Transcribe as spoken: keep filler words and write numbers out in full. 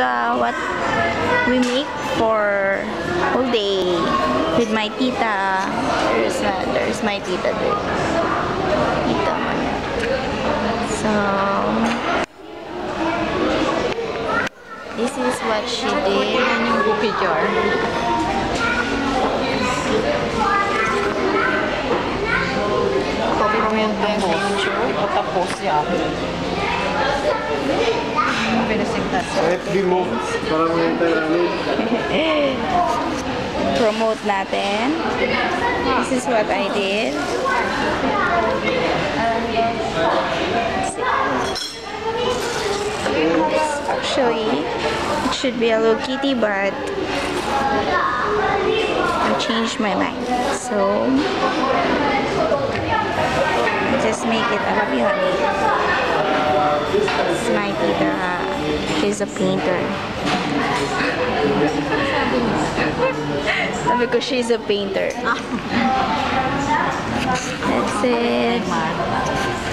uh, what we make for whole day with my tita. There's uh, there's my tita there. Tita Maya. So this is what she did. Yan yung cookie jar. O tapos yan. Finishing touch. Promote natin. This is what I did. Actually, it should be Hello Kitty, but I changed my mind. So just make it happy honey. It's my tita. She's a painter. Because she's a painter. That's it.